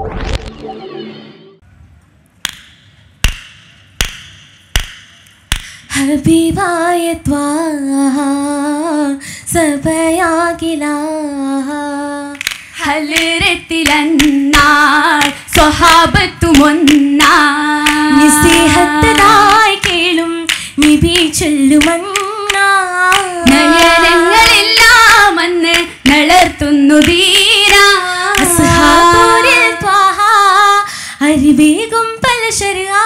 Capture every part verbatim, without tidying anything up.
ഹബീബായ ത്വാഹ സബയാകില ഹലരത്തിലന്നാൾ സ്വഹാബത്തുമൊന്നാൾ നിസ്സീഹത്തതായി കേളും നിബി ചൊല്ലുമന്നാ നയനങ്ങളെല്ലാം അന്ന് നളർത്തുന്നു ധീരാ അസ്ഹാബുൽ ത്വാഹ അരിവേഗം പലശരാ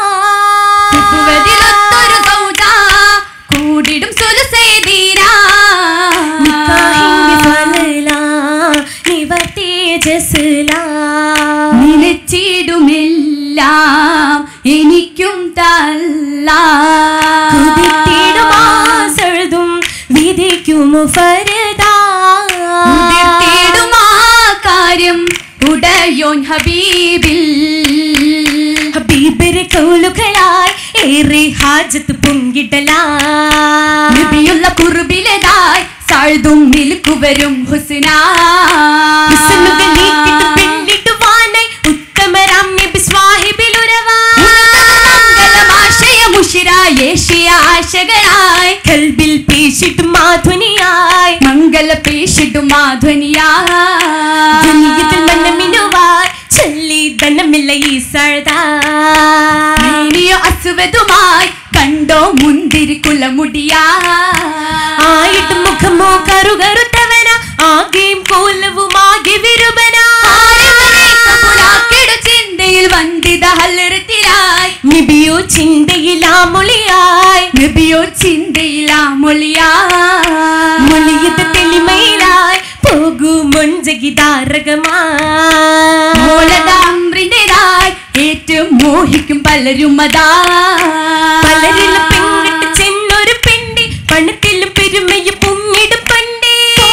കൂടിടും സുലസേദീരാ നിക്കാഹിന്റെ ഫലല നിവ തേജസ്ല നിലച്ചിടുമെല്ലാം എനിക്കും തല്ല കുതിർത്തിടും ആസഴുതും വിധിക്കുമു ഫരദാ കുതിർത്തിടും ആ കാര്യം ഉടയോൻ ഹബീബിൽ ഹബീബിന്റെ കൗലുകളായി ഏറെ ഹാജത്ത് പൊങ്കിടലാ നബിയുള്ള കുർബിലതായി സാഴ്തും മിൽക്കുവരും ഹുസ്നാ ഹുസ്നുകൾ നീക്കിട്ട് പെണ്ണിടുവാനായി ഉത്തമരാം നബി സ്വാഹിബിലുരവാ മംഗളമാശയ മുഷിരായേഷിയ ആശകളായി കൽബിൽ പേശിട്ടും മാധുനിയായി മംഗള പേശിട്ടും മാധുനിയായി ദുനിയത്തിൽ മനമിനുവായി ചൊല്ലി ധനമില്ല ഈ സഴതാ അസുവതുമായി കണ്ടോ മുന്തിരിക്കുള്ള മുടിയാ ആയിട്ട് മുഖമോ കറുകറുത്തവന ആകെയും കോലവും ആകെ വിരുബന ചിന്തയിൽ വന്ദിത ഹലരത്തിലായി നബിയോ ചിന്തയിലാ മൊളിയായി നബിയോ ചിന്തയിലാ മൊളിയായി മൊളിയത് തെളിമയിലായി പോകൂ മൊഞ്ചകിതാരകമാലതാമ്രിന്റേതായി ഏറ്റവും മോഹിക്കും പലരും അതാ പലരിലും പെണ്ണിട്ട് ചെന്നൊരു പെണ്ണി പണത്തിലും പെരുമയും പൊങ്ങിടും പണ്ടേ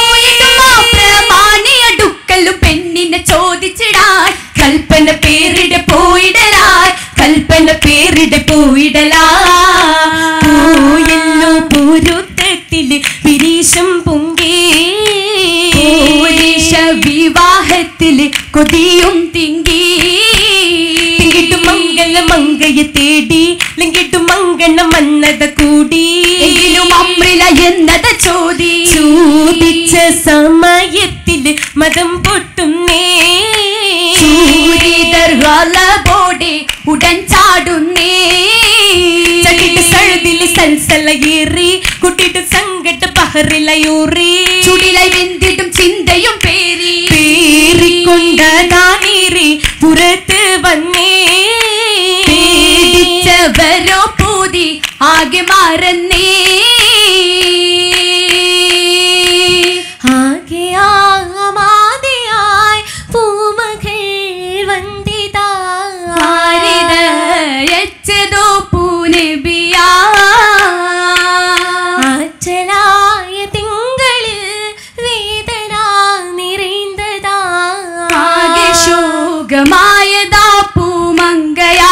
പ്രമാണിയടുക്കലും പെണ്ണിനെ ചോദിച്ചിടാൻ കൽപ്പന പേരിടെ പോയിടലായി കൽപ്പന പേരിടെ പോയിടലാ പോയല്ലോ പൂരുത്തത്തില് പിരീശം പൊങ്കേ വിവാഹത്തില് കൊതിയും തിങ്കി മംഗള മങ്കയെ തേടി ലിങ്കിട്ടു മങ്കണ മന്നത കൂടി അമ്രില എന്നത് ചോദി ചോദിച്ച സമയത്തില് മതം പൊട്ടുന്നേ ബോഡി ഉടൻ ചാടുന്നേ സഴുതില് സൽസലയേറി കുട്ടിട്ട് സങ്കട പഹറിലയൂറി ചുടിലായി വെന്തിട്ടും ചിന്തയും പേരി പേറിക്കൊണ്ടീറി പുറത്ത് വന്നേ പേടിച്ചവരോ പൂതി ആകെ മാറന്നേ ആകെ ആമാതിയായി പൂമകൾ വന്ദിതാ യച്ചതോ പൂനബിയാ ആച്ചലായ തിങ്കളിൽ വേദന നിറൈന്തതാ ആകെ ശോകമായതാ പൂമങ്കയാ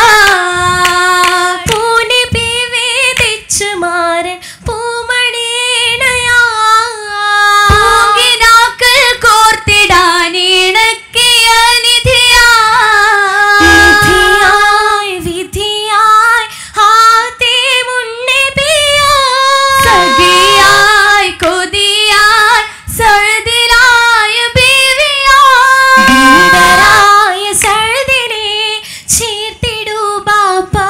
പൂനബി വേദിച്ചു മാറൻ പൂമണീണയാ പൂങ്കിനാക്കൾ കോർത്തിടാനിണക്കിയ നിധിയാ വിധിയായി വിധിയായി ആദേ മുന്നബിയാ സഖിയായി കൊതിയായി സഴുതിലായ ബീവിയാ വീടരായ സഴുതിനെ ചേർത്തിടൂ ബാപ്പാ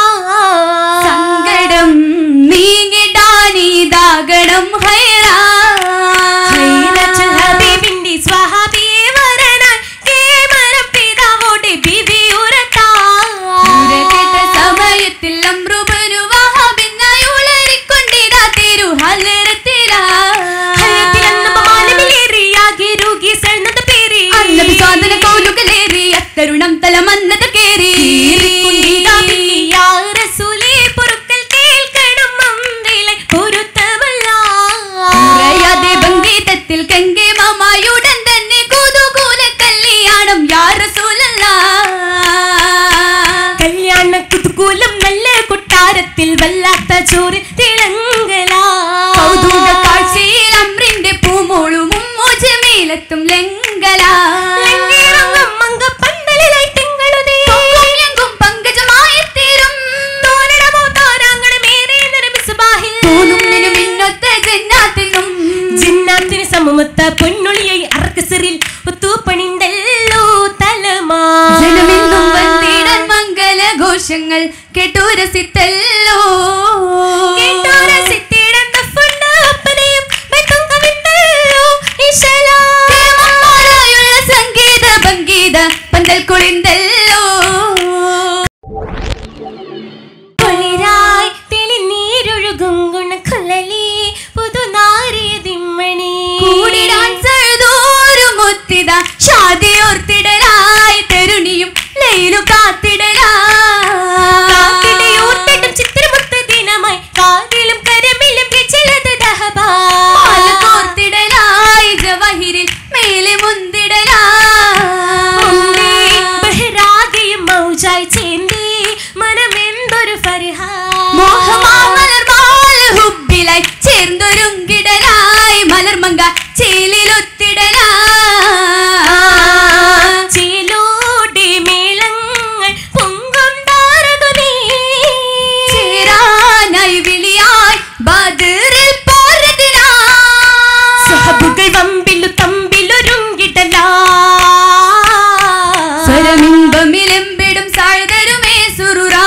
സങ്കടം നീങ്ങിടാനീതാകണം ഹൈറാ ഹൈറത്തുൽ ഹബീബിന്റെ സ്വഹാബിയെ വരണാൻ കേമരം പിതാവോടെ ബീവി ഉരത്താ ഉരകേട്ട സമയത്തിൽ അമ്രുബനു വഹാബിനായി ഉളരിക്കൊണ്ടിതാ തിരു ഹലരത്തിലാ ഹലരത്തിലന്ന് മാനമിലേറിയാകെ രോഗി സഴുന്നത് പേരി അന്നബി സ്വാതന കൗലുകളേറി അത്തരുണം തലമന്നത് കേറി യാ റസൂലേ പൊറുക്കൽ കേൾക്കണം അമ്രിലെ പൊരുത്തവല്ല പറയാതെ ഭംഗീതത്തിൽ കങ്കെ മാമായുടൻ തന്നെ കുതുകൂല കല്യാണം യാ റസൂലല്ലാഹ് കല്യാണ കുതുകൂലം നല്ല കൊട്ടാരത്തിൽ വല്ലാത്ത ചോറ് തിളങ്ങലാ കൗതുക കാഴ്ചയിൽ അമ്രിന്റെ പൂമോളും ജമീലത്തും ലംഘലാ ലംഘിറങ്ങും മങ്ക പന്തല ആഘോഷങ്ങൾ കേട്ടുരസിത്തല്ലോ സംഗീത ഭംഗീത പന്തൽ കുളിന്തല്ലോ നീരൊഴുകും ഗുണക്കുഴലി പുതുനാരിയ ദിമ്മണി കൂടിടാൻ സഴുതോരുമൊത്തിത ഷാദിയോർത്തിടലായി തരുണിയും ലൈലു കാത്തിടലാത്തിടയോർത്തിട്ടും ചിത്രമുത്ത ദിനമായി കാതിലും കരമിലും ചിലത് ദഹബാർത്തിടലായി ജവഹിരിൽ മേലെ മുന്തിടലായി ബഹരാഗയും മൗജായി ചേന്തി മനമെന്തൊരു ഫർഹാ മോഹമാമലർമാല ഹുബിലായി ചേർന്നൊരുങ്കിടലായി മലർമങ്ക ചേലിലൊത്തിടലായി ചേലോടെ മേളങ്ങൾ പൊങ്കും താരകമേ ചേരാനായി വിളിയായി ബദറിൽ പോരതിനായി സഹബുകൾ വമ്പിലു തമ്പിലൊരുങ്കിടലായി സ്വരമിമ്പമിലെമ്പിടും സാഴ്തരുമേ സുറുറാ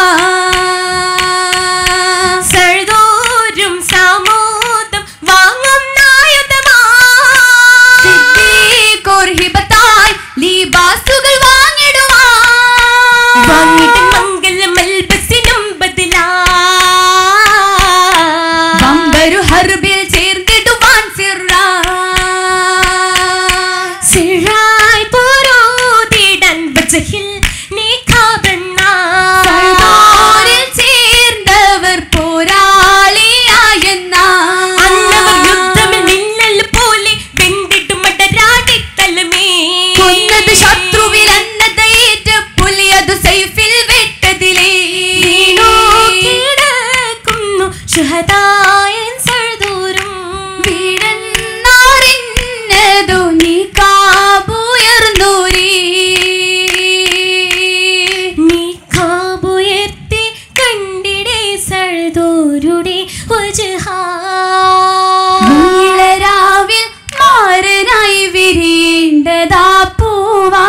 നീളരാവിൽ മാരനായി വിരിയേണ്ടതാ പൂവാ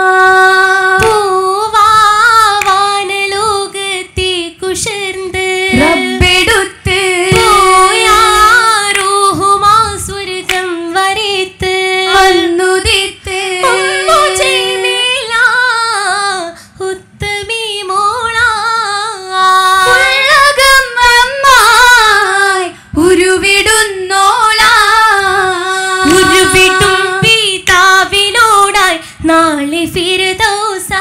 പൂവാനലോകത്തെ കുശർന്ന് റബ്ബെടുത്ത് പോയാരോഹുമാ സ്വർഗം വരേത്ത് അന്നുദിത്ത് നാളെ ഫിർദൗസാ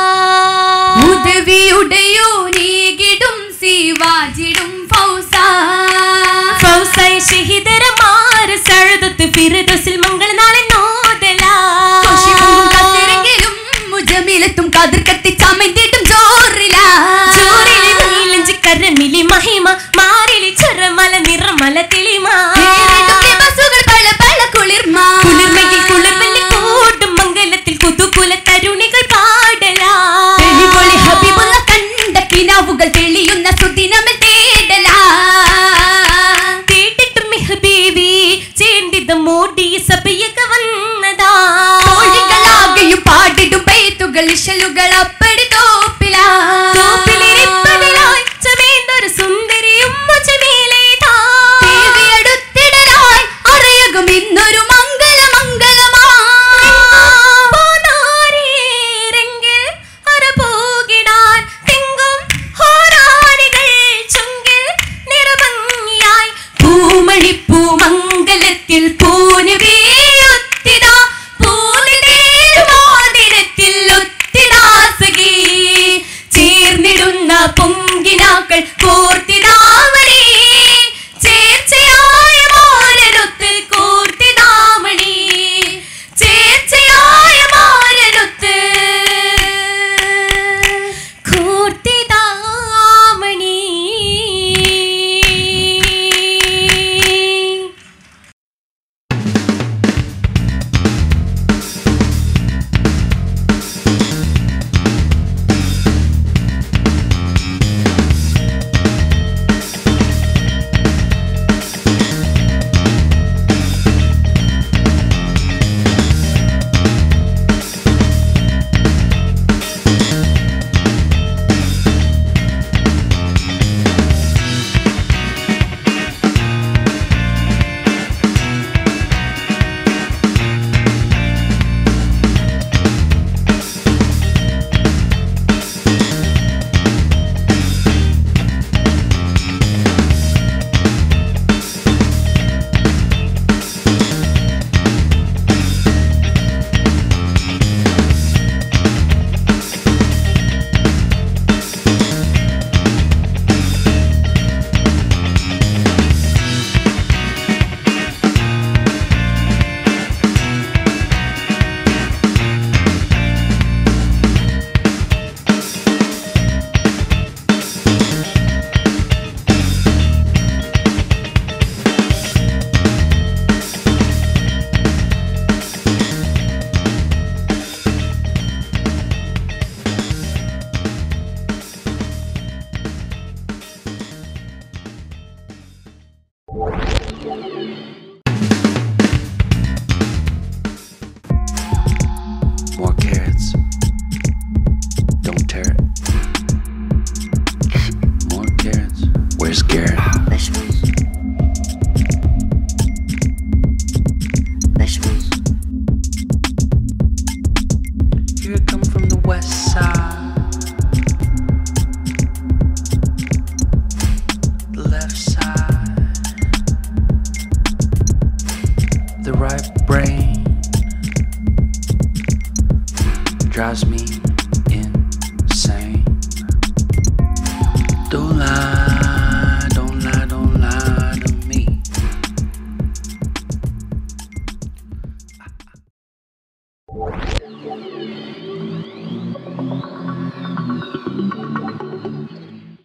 ഉദവിയുടെയോ നീകിടും സിവാജിടും ഫൗസാ ഫൗസായി ഷഹീദരമാർ സഅദത്ത് ഫിർദൗസിൽ മംഗള നാളെ നോദലാ കോശിപും കത്തിരങ്കിലും മുജമിലത്തും കതിർ കത്തി ചമന്തിട്ടും ജോറിലാ ജോറിലെ നീലഞ്ചി കരമിലി മഹിമ മാറിലി ചരമല നിറമല തെളിമ ബസുകൾ പല പല കുളിർമ കുളിർമയിൽ കുളിർമല്ലി കൂട്ടും മംഗലത്തിൽ കുതുകുല തരുണികൾ പാടലാ തെളിപൊളി ഹബീബുള്ള കണ്ട കിനാവുകൾ തെളിയുന്ന സുദിനമിൽ തേടലാ തേടിട്ടും ഹബീബി ചേണ്ടിത മോടിയ സഭയൊക്കെ വന്നതാ കോഴികളാകെയും പാടിടും പെയ്ത്തുകൾ ഇശലുകൾ അപ്പടി തോപ്പിലാ തോപ്പിലിരിപ്പതിലായി ചമേന്തൊരു സുന്ദരിയും മുജമേലേതാ ദേവിയടുത്തിടലായി അറിയകും ഇന്നൊരു മംഗള മംഗളമാ പൂമണിപ്പൂമംഗലത്തിൽ പൂന് വീയൊത്തിടാ പൂനിടേൽ മോതിരത്തിൽ ഒത്തിടാ സഖി sa